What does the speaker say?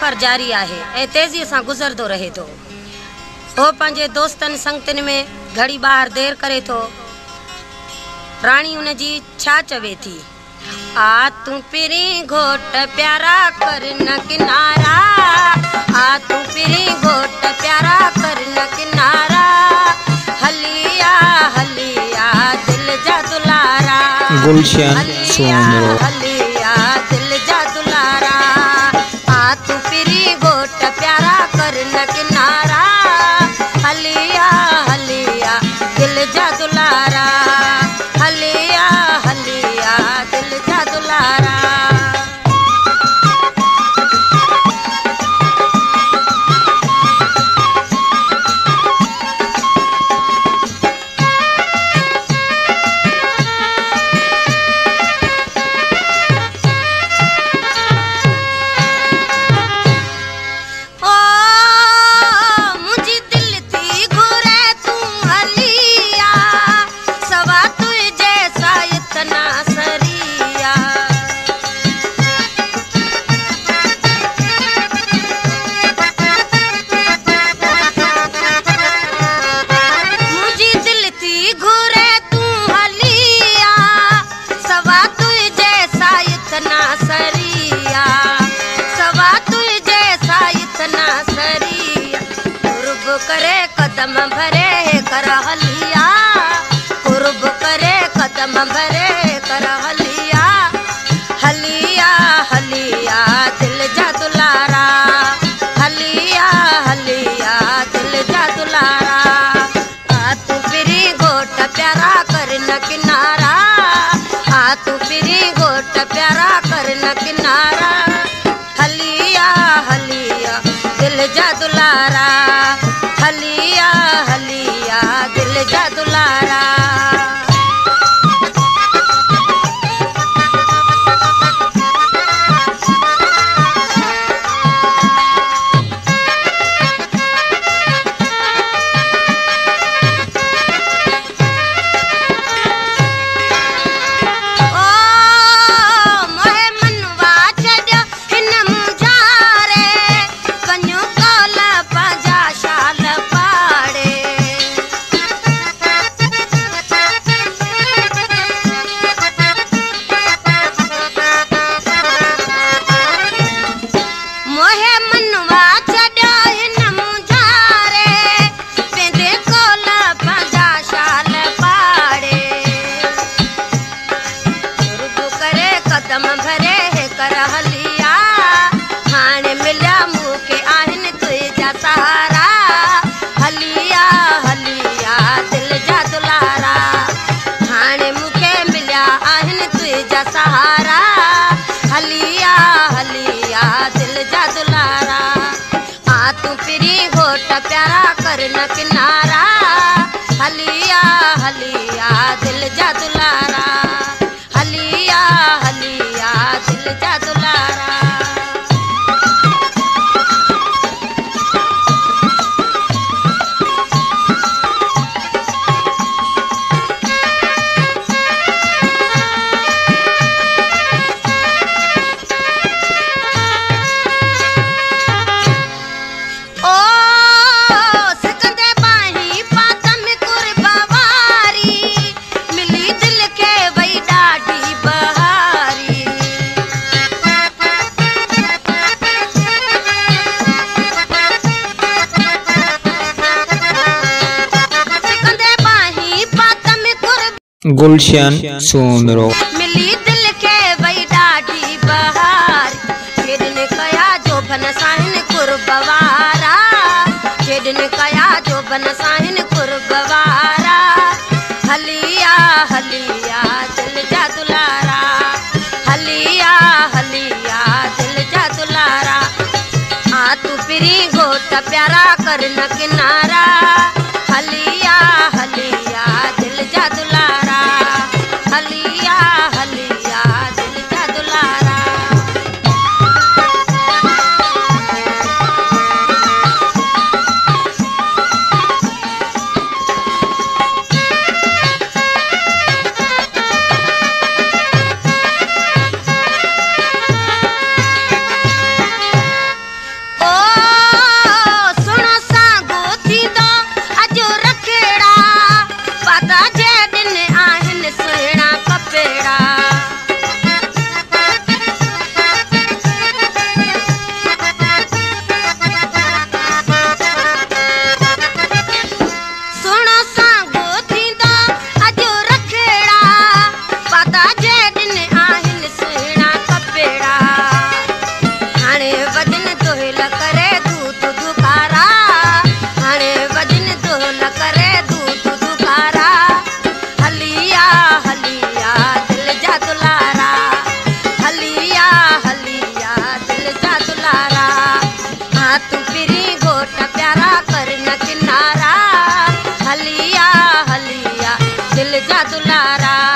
सफ़र जारी आहे ऐं तेज़ीअ सां गुज़रंदो रहे थो। हो पंहिंजे दोस्तनि संगतिन में घड़ी ॿाहिरि देर करे थो। राणी उन जी छा चवे थी? आ तूं पिरी घोट प्यारा कर न किनारा, आ तूं पिरी घोट प्यारा कर न किनारा, हलिया हलिया दिल जा दुलारा, गुलशन सोमरो हलिया दिल जा दुलारा, आ तूं पिरी घोट प्यारा कर न किनारा, हलिया हलिया दिल जा दुलारा, हलिया हलिया दिल जा दुलारा। करे कदम भरे कर हलिया, कुर्ब करे कदम भरे कर हलिया, हलिया हलिया दिल जा दुलारा, हलिया हलिया दिल जा दुलारा, आ तू पिरी घोट प्यारा कर न किनारा, आ तू पिरी घोट प्यारा कर न किनारा, हलिया हलिया दिल जा दुलारा, हलिया हलिया दिल जा दुलारा। सहारा हलिया हलिया दिल जा दुलारा, आ तू पिरी घोट प्यारा कर न किनारा, हलिया हलिया दिल जा दुलारा, हलिया हलिया दिल जा दुलारा। गुलशन सोमरो मिली दिल के वही डाढ़ी बहार, खेडन कया जो बन साहिन कुर्बवारा, खेडन कया जो बन साहिन कुर्बवारा, हलिया हलिया दिल जा दुलारा, हलिया हलिया दिल जा दुलारा, आ तू पिरी घोट प्यारा कर न किनारा, हलिया हलिया दिल जा दुलारा, हलिया हलिया दिल जा दुलारा। दुलारा